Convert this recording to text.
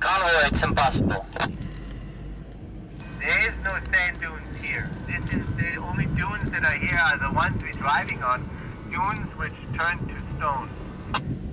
Convoy, it's impossible. There is no sand dunes here. This is the only dunes that are here are the ones we're driving on. Dunes which turn to stone.